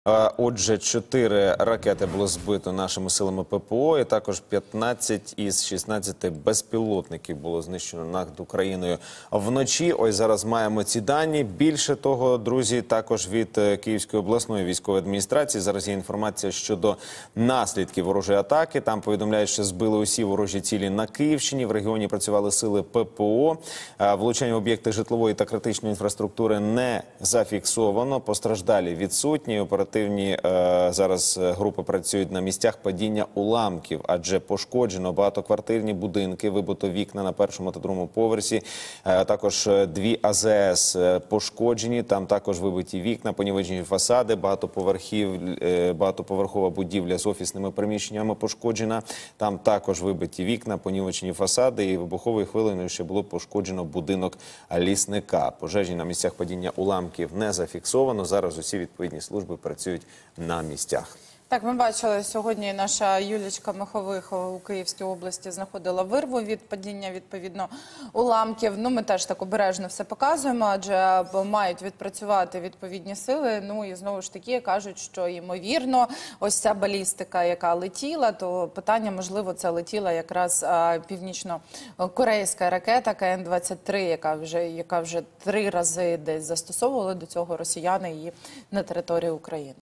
Отже, 4 ракети було збито нашими силами ППО, і також 15 із 16 безпілотників було знищено над Україною вночі. Ось зараз маємо ці дані. Більше того, друзі, також від Київської обласної військової адміністрації зараз є інформація щодо наслідків ворожої атаки. Там повідомляють, що збили усі ворожі цілі на Київщині. В регіоні працювали сили ППО. Влучання в об'єкти житлової та критичної інфраструктури не зафіксовано. Постраждалі відсутні. Оперативні зараз групи працюють на місцях падіння уламків, адже пошкоджено багатоквартирні будинки, вибито вікна на першому та другому поверсі. Також 2 АЗС пошкоджені, там також вибиті вікна, понівечені фасади, багатоповерхова будівля з офісними приміщеннями пошкоджена. Там також вибиті вікна, понівечені фасади, і вибуховою хвилею ще було пошкоджено будинок лісника. Пожежі на місцях падіння уламків не зафіксовано. Зараз усі відповідні служби працюють на місцях. Так, ми бачили, сьогодні наша Юлічка Махових у Київській області знаходила вирву від падіння, відповідно, уламків. Ну, ми теж так обережно все показуємо, адже мають відпрацювати відповідні сили. Ну, і знову ж таки кажуть, що, ймовірно, ось ця балістика, яка летіла, то питання, можливо, це летіла якраз північно-корейська ракета КН-23, яка вже 3 рази десь застосовували до цього росіяни її на території України.